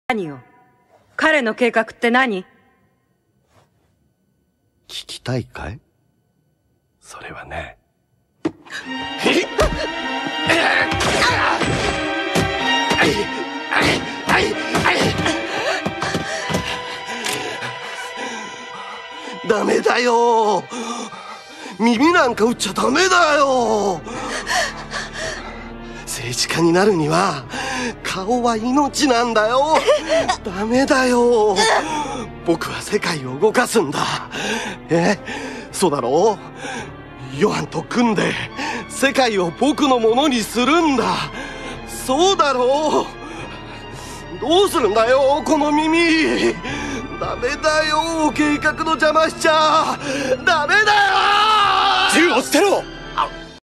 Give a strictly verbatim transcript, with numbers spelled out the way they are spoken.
何よ。彼の計画って何？ 聞きたいかい？それはね。ダメだよ。耳なんか打っちゃダメだよ。政治家になるには顔は命なんだよ。ダメだよ。僕は世界を動かすんだ。え、そうだろう？ヨハンと組んで世界を僕のものにするんだ。そうだろう？どうするんだよこの耳。ダメだよ、計画の邪魔しちゃダメだよ。 銃を捨てろ。